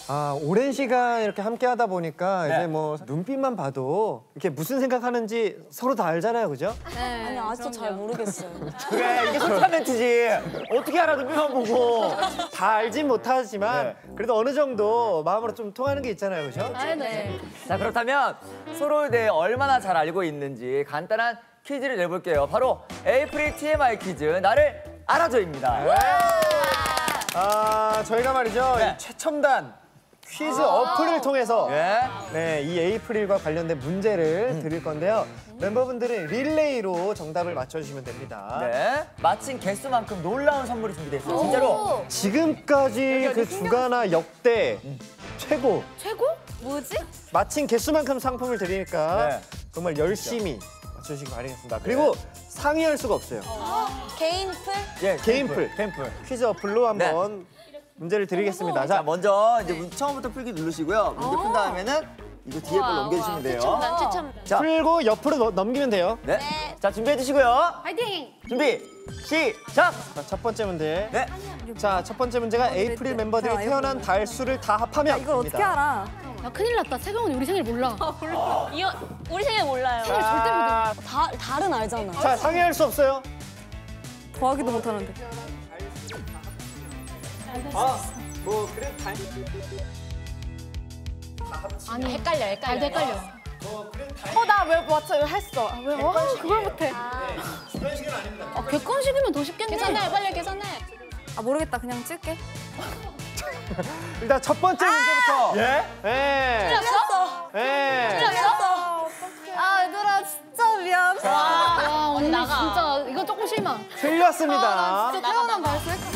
오랜 시간 이렇게 함께 하다 보니까 네. 이제 뭐 눈빛만 봐도 이렇게 무슨 생각하는지 서로 다 알잖아요, 그죠? 네. 아니 아직도 잘 모르겠어요. 그래, 이게 솔직한 멘트지. 어떻게 알아, 눈빛만 보고. 다 알진 못하지만 그래도 어느 정도 마음으로 좀 통하는 게 있잖아요, 그죠? 네. 자, 그렇다면 서로에 대해 얼마나 잘 알고 있는지 간단한 퀴즈를 내볼게요. 바로 에이프릴 TMI 퀴즈, 나를 알아줘입니다. 저희가 말이죠, 네. 이 최첨단 퀴즈 어플을 통해서 예. 이 에이프릴과 관련된 문제를 드릴 건데요. 멤버분들은 릴레이로 정답을 맞춰주시면 됩니다. 네. 마친 개수만큼 놀라운 선물이 준비되어 있어요. 진짜로. 지금까지 그 주가나 역대 최고 최고? 뭐지? 마친 개수만큼 상품을 드리니까 네. 정말 열심히 맞춰주시기 바라겠습니다. 그리고 상의할 수가 없어요. 개인 풀? 예, 개인풀. 퀴즈 어플로 한번 문제를 드리겠습니다. 자, 자, 먼저 이제 처음부터 풀기 누르시고요. 문제 푼 다음에는 이거 뒤에 걸 넘겨주시면 돼요. 추첨. 자, 풀고 옆으로 넘기면 돼요. 네. 자, 준비해 주시고요. 파이팅! 준비, 시작! 자, 첫 번째 문제. 네. 자, 첫 번째 문제가 에이프릴 멤버들이 태어난 달 수를 다 합하면 이걸 어떻게 알아? 야, 큰일 났다. 세경언니 우리 생일 몰라. 우리 생일 몰라요. 생일 절대 모르 달은 알잖아. 자, 상의할 수 없어요. 더하기도 못하는데. 뭐 그래 달. 아니, 헷갈려. 달도 헷갈려. 나 왜 맞춰? 이거 했어. 왜? 그걸 못해. 그런 식은 아닙니다. 객관식이면 더 쉽겠네. 계산해, 빨리 계산해. 모르겠다. 그냥 쓸게. 일단 첫 번째 문제부터. 예? 예. 틀렸어? 예. 얘들아 진짜 미안. 와, 언니 진짜 이거 조금 실망. 틀렸습니다. 태어난 달수 헷갈려.